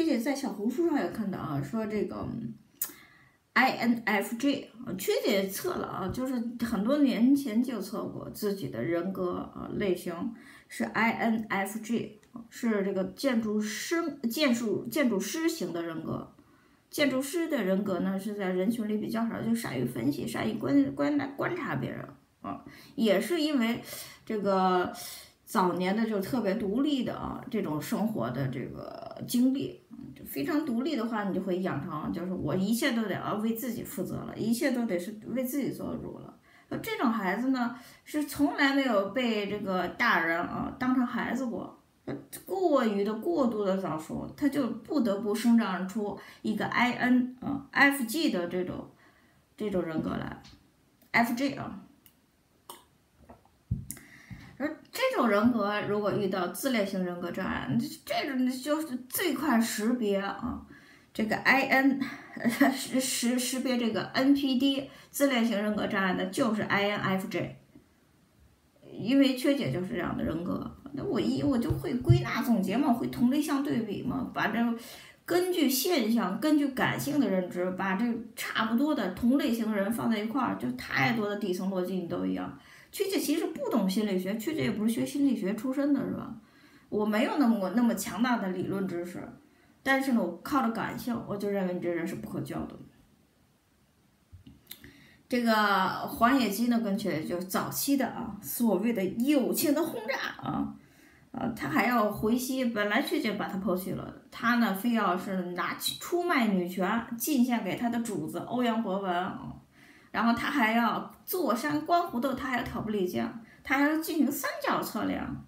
曲姐在小红书上也看到啊，说这个 INFJ 曲姐测了啊，就是很多年前就测过自己的人格类型是 INFJ， 是这个建筑师型的人格。建筑师的人格呢，是在人群里比较少，就善于分析，善于观察别人啊，也是因为这个早年的就特别独立的这种生活的这个经历，就非常独立的话，你就会养成就是我一切都得为自己负责了，一切都得是为自己做主了。这种孩子呢，是从来没有被这个大人当成孩子过。过度的早熟，他就不得不生长出一个 INFG 的这种人格来 ，FJ 而这种人格如果遇到自恋型人格障碍，这种就是最快识别这个识别这个 NPD 自恋型人格障碍的就是 INFJ， 因为缺姐就是这样的人格。那我就会归纳总结嘛，会同类项对比嘛，把这根据现象，根据感性的认知，把这差不多的同类型的人放在一块儿，就太多的底层逻辑你都一样。曲姐其实不懂心理学，曲姐也不是学心理学出身的，是吧？我没有那么强大的理论知识，但是呢，我靠着感性，我就认为你这人是不可教的。这个黄野基呢，跟曲姐就是早期的所谓的友情的轰炸他还要回吸，本来曲姐把他抛弃了，他呢非要是出卖女权，进献给他的主子欧阳博文然后他还要坐山观虎斗，他还要挑拨离间，他还要进行三角测量。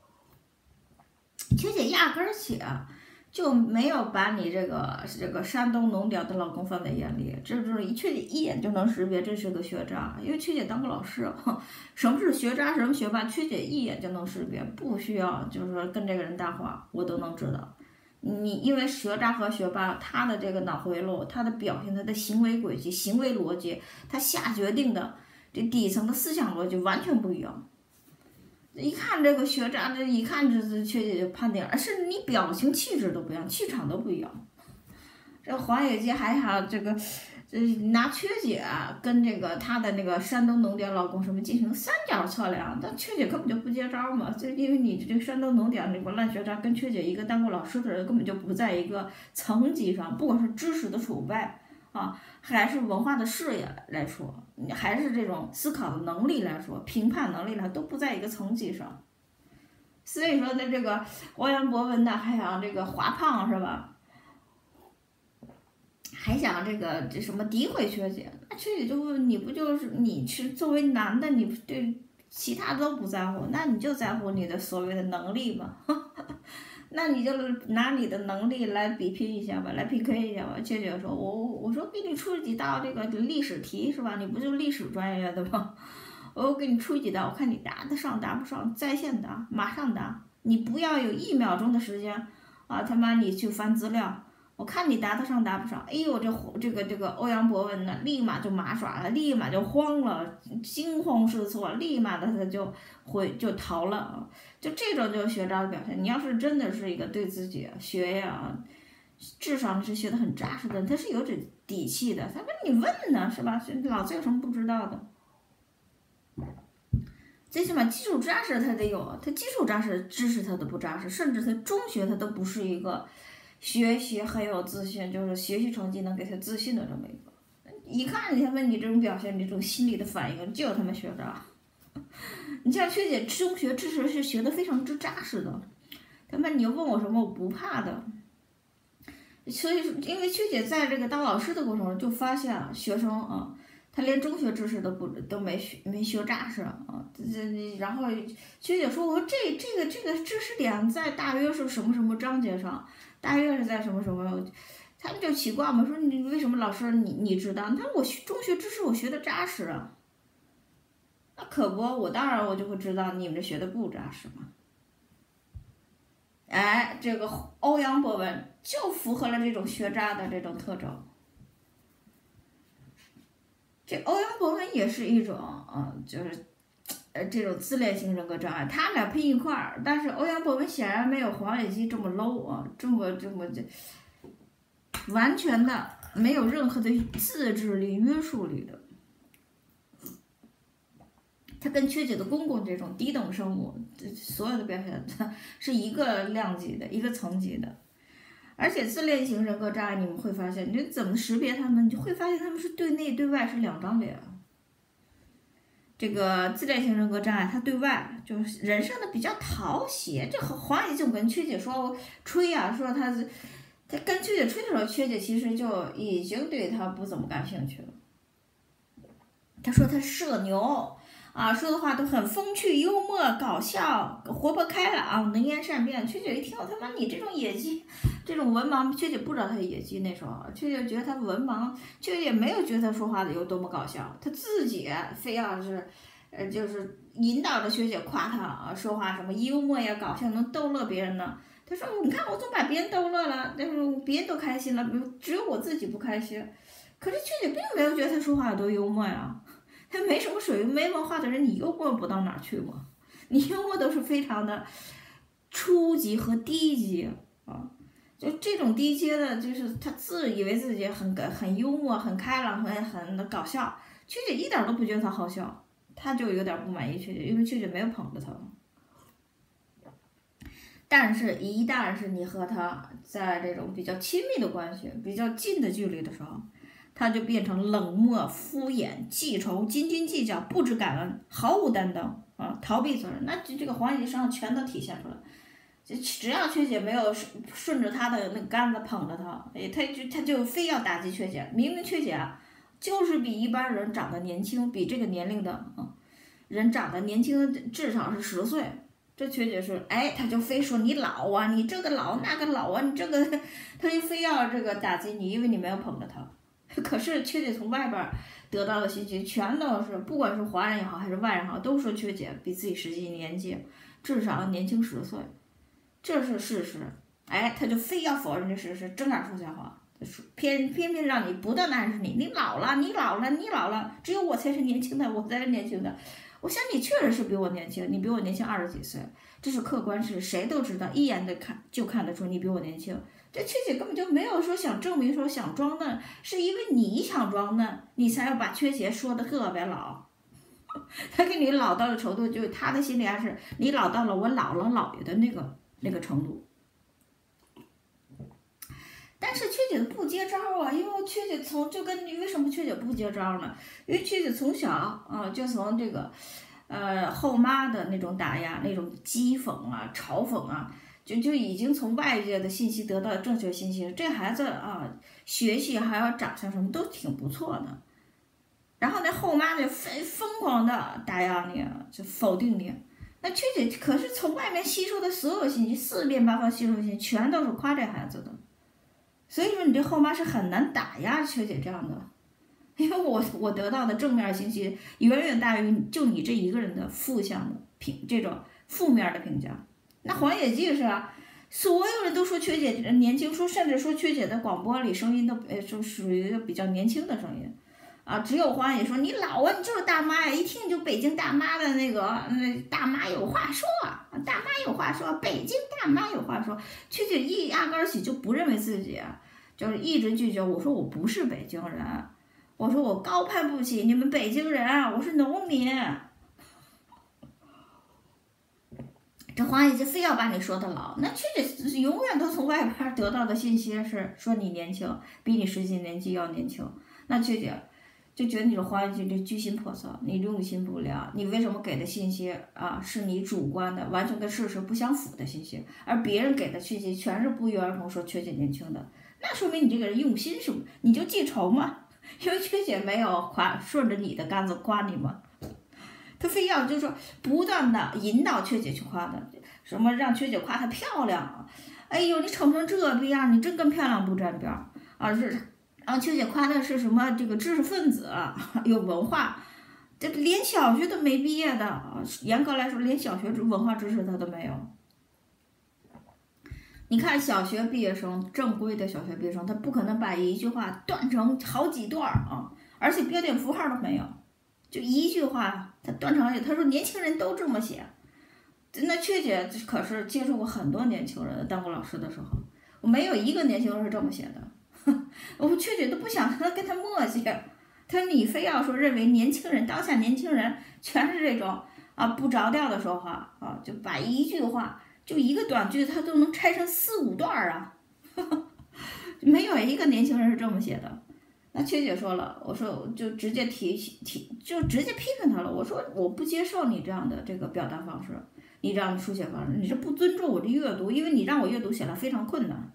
曲姐压根儿起就没有把你这个山东农调的老公放在眼里，这就是曲姐一眼就能识别这是个学渣，因为曲姐当过老师，什么是学渣，什么学霸，曲姐一眼就能识别，不需要就是说跟这个人搭话，我都能知道。你因为学渣和学霸，他的这个脑回路，他的表现，他的行为轨迹、行为逻辑，他下决定的这底层的思想逻辑完全不一样。一看这个学渣，这一看这缺姐就判定，甚至你表情气质都不一样，气场都不一样。这黄野基还想这个拿缺姐跟这个她的那个山东农调老公什么进行三角测量，但缺姐根本就不接招嘛，就因为你这个山东农调那个烂学渣跟缺姐一个当过老师的人根本就不在一个层级上，不管是知识的储备还是文化的视野来说，还是这种思考的能力来说，评判能力来都不在一个层级上。所以说呢，这个欧阳博文呢还想这个华胖是吧？还想这什么诋毁缺姐，那缺姐就问你不就是你是作为男的，你对其他都不在乎，那你就在乎你的所谓的能力嘛？那你就拿你的能力来比拼一下吧，来 PK 一下吧。缺姐说，我说给你出几道这个历史题是吧？你不就历史专业的吗？我给你出几道，我看你答得上答不上，在线答，马上答，你不要有1秒钟的时间他妈你去翻资料。我看你答得上答不上，哎呦，这个欧阳博文呢，立马就麻耍了，立马就慌了，惊慌失措，立马的他就逃了就这种就是学渣的表现。你要是真的是一个对自己学呀智商是学得很扎实的，他是有这底气的，他跟你问呢是吧？老子有什么不知道的？最起码基础扎实他得有，他基础扎实，知识他都不扎实，甚至他中学他都不是一个学习很有自信，就是学习成绩能给他自信的这么一个。一看他们你这种表现，你这种心理的反应，就他妈学渣。你像缺姐中学知识是学的非常之扎实的，他妈你问我什么我不怕的。所以因为缺姐在这个当老师的过程中就发现学生他连中学知识都没学扎实然后学姐说，我说这个知识点在大约是什么什么章节上，大约是在什么什么，他们就奇怪嘛，说你为什么老师你知道？他说我中学知识我学的扎实那可不，我当然我就会知道你们这学的不扎实嘛。哎，这个欧阳博文就符合了这种学渣的这种特征。这欧阳博文也是一种就是这种自恋型人格障碍，他俩配一块儿，但是欧阳博文显然没有黄野基这么 low 这么完全的没有任何的自制力、约束力的。他跟缺姐的公公这种低等生物，所有的表现是一个量级的、一个层级的。而且自恋型人格障碍，你们会发现，你怎么识别他们？你就会发现他们是对内对外是两张脸。这个自恋型人格障碍，他对外就是人生的比较讨喜。这黄以静跟缺姐说吹啊，说他跟缺姐吹的时候，缺姐其实就已经对他不怎么感兴趣了。他说他社牛啊，说的话都很风趣、幽默、搞笑、活泼开朗、能言善辩。缺姐一听，他妈你这种野鸡，这种文盲，缺姐不知道他是野鸡那时候，缺姐觉得他文盲，缺姐也没有觉得他说话的有多么搞笑，他自己非要是，就是引导着缺姐夸他啊，说话什么幽默呀、搞笑，能逗乐别人呢。他说：“你看，我总把别人逗乐了，但是别人都开心了，只有我自己不开心。”可是缺姐并没有觉得他说话有多幽默呀。他没什么水平、没文化的人，你幽默不到哪儿去吗？你幽默都是非常的初级和低级啊，就这种低阶的，就是他自以为自己很幽默、很开朗、很搞笑。缺姐一点都不觉得他好笑，他就有点不满意缺姐，因为缺姐没有捧着他。但是，一旦是你和他在这种比较亲密的关系、比较近的距离的时候，他就变成冷漠、敷衍、记仇、斤斤计较、不知感恩、毫无担当啊，逃避责任。那这个黄以身上全都体现出来。只要缺姐没有顺着他的那个杆子捧着他，他就非要打击缺姐。明明缺姐就是比一般人长得年轻，比这个年龄的人长得年轻至少是10岁。这缺姐是，他就非说你老啊，你这个老那个老啊，你这个，他就非要这个打击你，因为你没有捧着他。可是缺姐从外边得到的信息全都是，不管是华人也好还是外人也好，都说缺姐比自己实际年纪至少年轻10岁，这是事实。他就非要否认这事实，睁眼说瞎话，偏让你不断的暗示你老了，你老了，你老了，只有我才是年轻的，我才是年轻的。我想你确实是比我年轻，你比我年轻20几岁，这是客观事实，谁都知道，一眼的就看得出你比我年轻。这缺姐根本就没有说想证明，说想装嫩，是因为你想装嫩，你才要把缺姐说的特别老。他给你老到的程度，就是他的心里还是你老到了我姥姥姥爷的那个程度。但是缺姐不接招啊，因为缺姐为什么缺姐不接招呢？因为缺姐从小就从这个后妈的那种打压、那种讥讽啊、嘲讽啊。就已经从外界的信息得到正确信息了，这孩子学习还有长相什么都挺不错的。然后那后妈就疯狂的打压你，就否定你。那缺姐可是从外面吸收的所有信息，四面八方吸收的信息全都是夸这孩子的。所以说你这后妈是很难打压缺姐这样的，因为我得到的正面信息远远大于就你这一个人的这种负面的评价。那黄野记是所有人都说缺姐年轻，甚至说缺姐的广播里声音都就属于比较年轻的声音只有黄野说你老啊，你就是大妈呀，一听就北京大妈的那个大妈有话说，大妈有话说，北京大妈有话说。缺姐压根儿起就不认为自己就是一直拒绝我说我不是北京人，我说我高攀不起你们北京人，我是农民。这黄野就非要把你说的老，那缺姐永远都从外边得到的信息是说你年轻，比你实际年纪要年轻。那缺姐就觉得你这黄野这居心叵测，你用心不良，你为什么给的信息是你主观的，完全跟事实不相符的信息，而别人给的信息全是不约而同说缺姐年轻的，那说明你这个人用心是不？你就记仇嘛，因为缺姐没有顺着你的杆子夸你嘛。他非要就是说不断的引导缺姐去夸他，什么让缺姐夸她漂亮，哎呦你丑成这逼样，你真跟漂亮不沾边然后缺姐夸她是什么这个知识分子，有文化，这连小学都没毕业的，严格来说连小学文化知识她都没有。你看小学毕业生，正规的小学毕业生，他不可能把一句话断成好几段而且标点符号都没有，就一句话他断成他说年轻人都这么写。那缺姐可是接触过很多年轻人，当过老师的时候，我没有一个年轻人是这么写的。 我确实都不想跟他磨叽。他说你非要说认为年轻人当下年轻人全是这种啊不着调的说话啊，就把一句话就一个短句他都能拆成4、5段啊，没有一个年轻人是这么写的。那缺姐说了，我说就直接就直接批评他了。我说我不接受你这样的这个表达方式，你这样的书写方式，你是不尊重我的阅读，因为你让我阅读起来非常困难。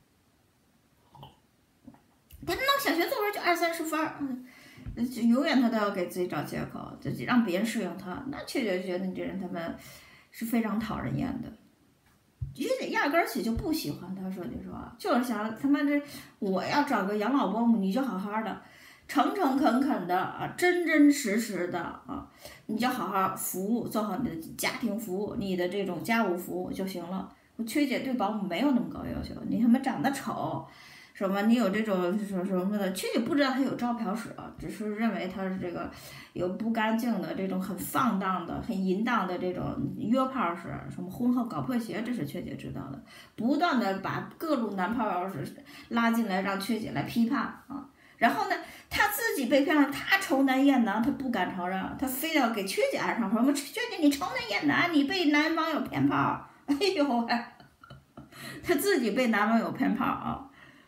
他那小学作文就20、30分，就永远他都要给自己找借口，就让别人适应他。那缺姐觉得你这人他们是非常讨人厌的。缺姐压根儿起就不喜欢他，说句实话，就是想他妈这我要找个养老保姆，你就好好的，诚诚恳恳的啊，真真实实的啊，你就好好服务，做好你的家庭服务，你的这种家务服务就行了。我缺姐对保姆没有那么高要求，你他妈长得丑。什么？你有这种什么的？缺姐不知道他有招嫖史啊，只是认为他是这个有不干净的这种很放荡的、很淫荡的这种约炮史，什么婚后搞破鞋，这是缺姐知道的。不断的把各种男炮友是拉进来，让缺姐来批判啊。然后呢，他自己被骗了，他仇男厌男，他不敢承认，他非要给缺姐安上。什么缺姐你仇男厌男，你被男网友骗炮？哎呦喂，他自己被男网友骗炮啊！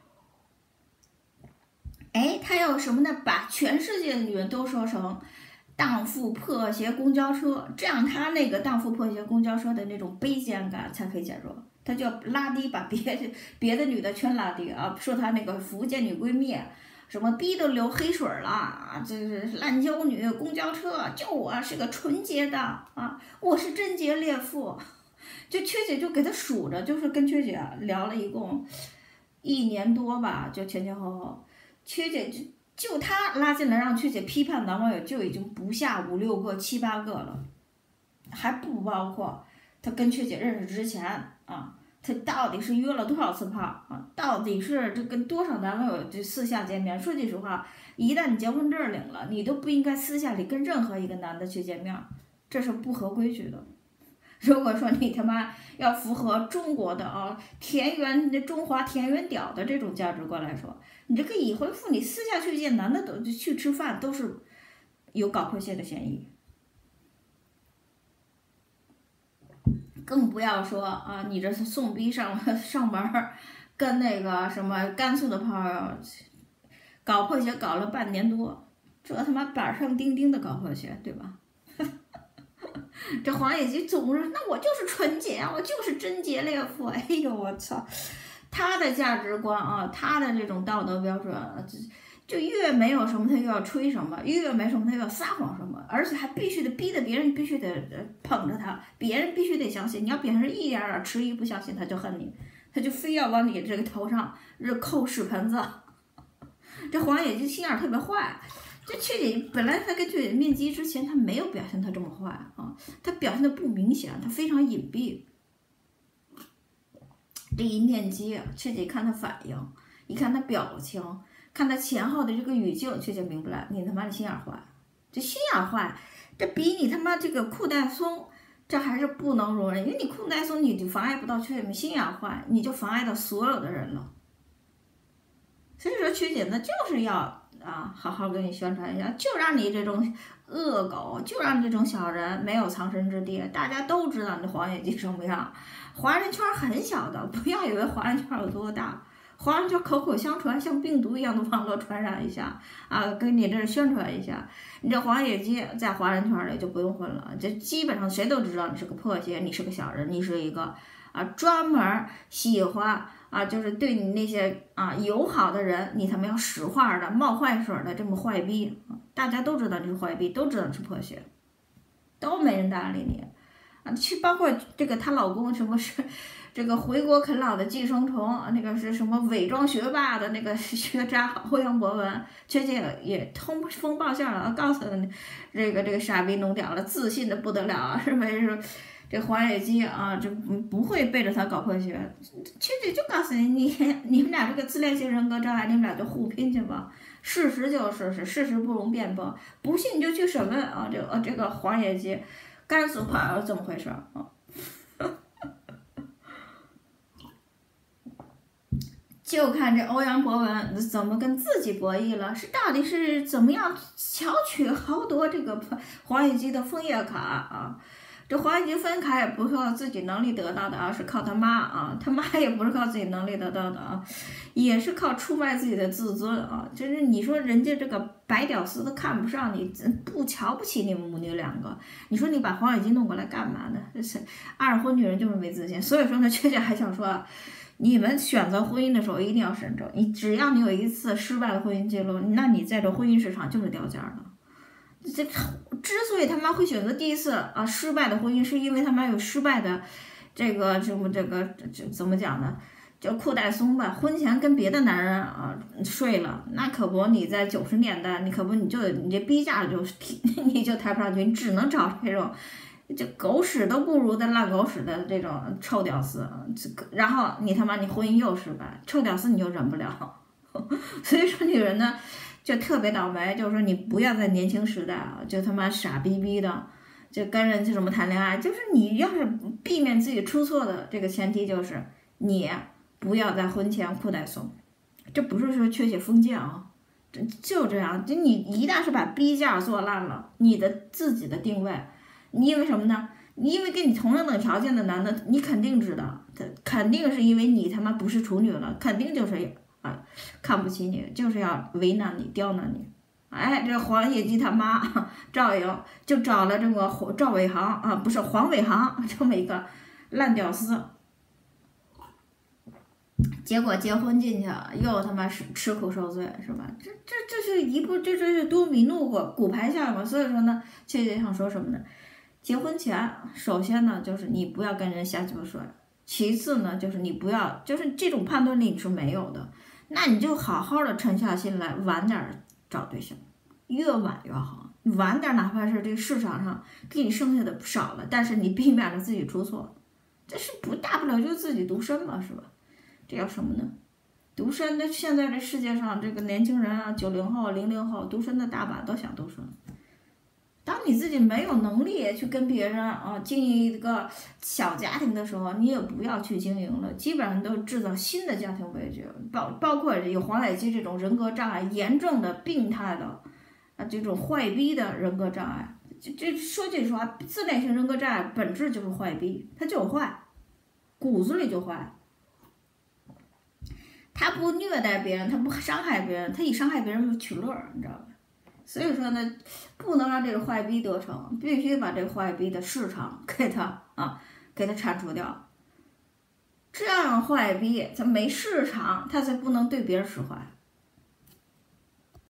哎，他要什么呢？把全世界的女人都说成荡妇破鞋公交车，这样他那个荡妇破鞋公交车的那种卑贱感才可以减弱。他就要拉低，把别的女的全拉低啊！说他那个福建女闺蜜，什么逼都流黑水了啊！这是烂娇女，公交车就我是个纯洁的啊，我是贞洁烈妇。就缺姐就给他数着，就是跟缺姐聊了一共1年多吧，就前前后后。缺姐就她拉进来让缺姐批判男网友就已经不下5、6个、7、8个了，还不包括她跟缺姐认识之前啊，她到底是约了多少次炮啊？到底是这跟多少男网友就私下见面？说句实话，一旦你结婚证领了，你都不应该私下里跟任何一个男的去见面，这是不合规矩的。如果说你他妈要符合中国的啊中华田园屌的这种价值观来说，你这个已婚妇女私下去见男的都去吃饭，都是有搞破鞋的嫌疑。更不要说啊，你这是送逼上门，跟那个什么甘肃的炮友搞破鞋搞了半年多，这他妈板上钉钉的搞破鞋，对吧？这黄野鸡总是，那我就是纯洁啊，我就是贞洁烈妇。哎呦我操，他的价值观啊，他的这种道德标准，就越没有什么他又要吹什么，越没什么他又要撒谎什么，而且还必须得逼得别人必须得捧着他，别人必须得相信。你要别人一点点迟疑不相信，他就恨你，他就非要往你这个头上扣屎盆子。这黄野鸡心眼特别坏。这缺姐本来他跟缺姐面基之前，他没有表现他这么坏啊，他表现的不明显，他非常隐蔽。这一面基，缺姐看他反应，一看他表情，看他前后的这个语境，缺姐明白了，你他妈的心眼坏，这心眼坏，这比你他妈这个裤带松，这还是不能容忍，因为你裤带松，你就妨碍不到缺姐，你心眼坏，你就妨碍到所有的人了。所以说，缺姐呢就是要。好好给你宣传一下，就让你这种恶狗，就让你这种小人没有藏身之地。大家都知道你黄野鸡什么样，华人圈很小的，不要以为华人圈有多大，华人圈口口相传，像病毒一样的网络传染一下啊，给你这宣传一下。你这黄野鸡在华人圈里就不用混了，这基本上谁都知道你是个破鞋，你是个小人，你是一个专门喜欢。就是对你那些友好的人，你他妈要使坏的、冒坏水的这么坏逼，大家都知道你是坏逼，都知道你是破鞋，都没人搭理你去包括这个她老公什么是这个回国啃老的寄生虫，那个是什么伪装学霸的那个学渣欧阳博文，缺姐也通风报信了，告诉你这个傻逼弄屌了，自信的不得了啊，是不是？这黄野鸡就不会背着他搞破鞋，缺姐就告诉你们俩这个自恋型人格障碍，你们俩就互拼去吧。事实就是事实不容辩驳，不信你就去审问啊。这个黄野鸡，甘肃炮友怎么回事啊？ 就看这欧阳博文怎么跟自己博弈了，到底是怎么样巧取豪夺这个黄羽基的枫叶卡啊？这黄羽基枫叶卡也不是靠自己能力得到的啊，是靠他妈啊，他妈也不是靠自己能力得到的啊，也是靠出卖自己的自尊啊。就是你说人家这个白屌丝都看不上你，不瞧不起你们母女两个，你说你把黄羽基弄过来干嘛呢？这是二婚女人就是没自信，所以说呢，确切还想说。你们选择婚姻的时候一定要慎重，只要你有一次失败的婚姻记录，那你在这婚姻市场就是掉价的。之所以他妈会选择第一次啊失败的婚姻，是因为他妈有失败的这个怎么讲呢？叫裤带松吧，婚前跟别的男人啊睡了，那可不你在90年代，你可不你这逼价你就抬不上去，你只能找这种。就狗屎都不如的烂狗屎的这种臭屌丝，然后你他妈你婚姻又失败，臭屌丝你就忍不了，所以说女人呢就特别倒霉，就是说你不要在年轻时代啊就他妈傻逼逼的就跟人就什么谈恋爱，就是你要是避免自己出错的这个前提就是你不要在婚前裤带松，这不是说缺血封建啊，就这样，就你一旦是把逼价做烂了，你的自己的定位。你因为什么呢？你因为跟你同样等条件的男的，你肯定知道，他肯定是因为你他妈不是处女了，肯定就是啊看不起你，就是要为难你、刁难你。哎，这黄野基他妈赵莹就找了这个赵伟航啊，不是黄伟航这么一个烂屌丝，结果结婚进去又他妈是吃苦受罪，是吧？这是一步，这是多米诺骨牌效应。所以说呢，切切想说什么呢？结婚前，首先呢，就是你不要跟人瞎鸡巴睡；其次呢，就是你不要，就是这种判断力你是没有的，那你就好好的沉下心来，晚点找对象，越晚越好。晚点，哪怕是这市场上给你剩下的少了，但是你避免了自己出错，这是不大不了就自己独身嘛，是吧？这叫什么呢？独身的现在这世界上这个年轻人啊，90后、00后，独身的大把都想独身。当你自己没有能力去跟别人啊经营一个小家庭的时候，你也不要去经营了，基本上都制造新的家庭悲剧，包括有黄乃基这种人格障碍严重的、病态的啊这种坏逼的人格障碍。这说句实话，自恋型人格障碍本质就是坏逼，他就坏，骨子里就坏。他不虐待别人，他不伤害别人，他以伤害别人取乐，你知道吧？所以说呢，不能让这个坏逼得逞，必须把这个坏逼的市场给他铲除掉。这样坏逼他没市场，他才不能对别人使坏。